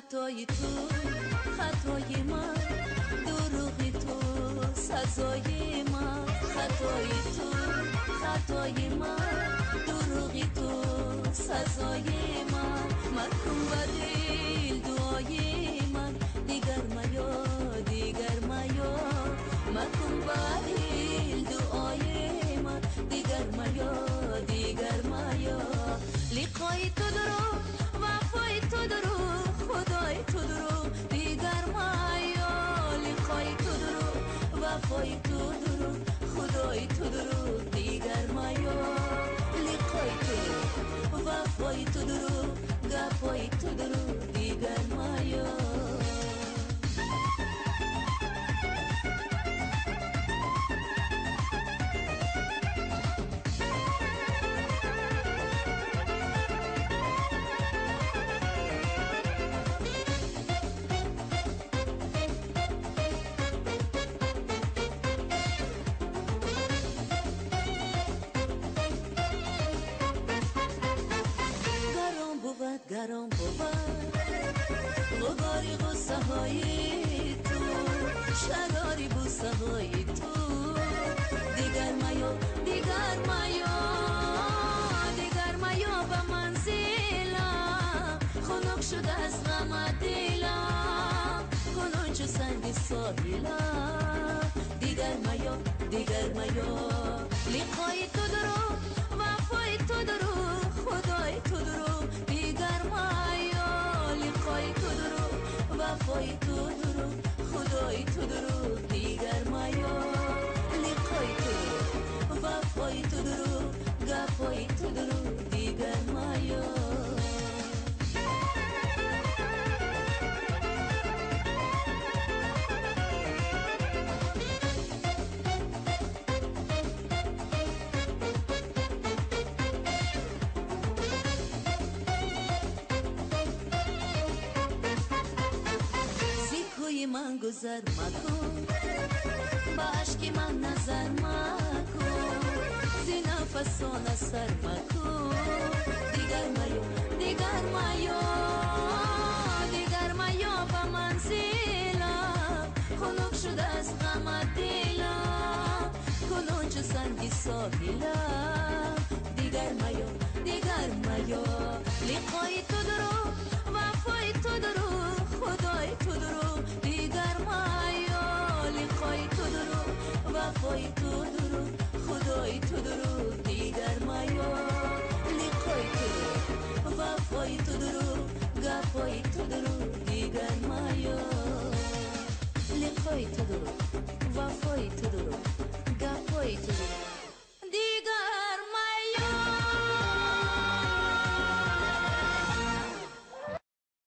خطای تو خطای من، دروغی تو سزای من. خطای تو خطای من، دروغی تو سزای من. مکن بدل دعای من، دیگر میا دیگر میا. مکن بدل دعای من، دیگر میا دیگر میا. لقای تو درو وفای تو درو، خدای تو درو دیگر میا. لقای تو درو وفای تو درو، خدای تو درو دیگر میا. لقای تو درو وفای تو درو، گپای تو درو دیگر میا. گرم بود غباری غصه های تو، شراری بوسه های تو. دیگر میا دیگر میا، دیگر میا به منزلم. خنک شده از غم دلم، کنون چو سنگ ساحلم. دیگر میا دیگر میا. لقای تو درو وفای تو درو، خدای تو درو دیگر میا. لقای تو درو وفای تو درو، خدای تو درو دیگر میا. لقای تو درو وفای تو درو، گپای تو درو دیگر میا. من گذر مکن، با عشق من نظر مکن. زی نفسان سر مکن، دیگر میا دیگر میا. دیگر میا به منزلم، خنک شده از غم دلم. کنون چو سنگ ساحلم. دیگر میا دیگر میا. لقای تو درو وفای تو درو، خدای تو درو دیگر میا. لقای تو درو وفای تو درو، خدای تو درو